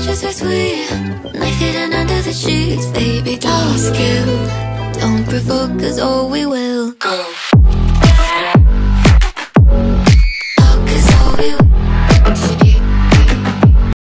just as sweet. Knife hidden under the sheets. Baby, don't skill. Don't provoke, cause oh we will. Go.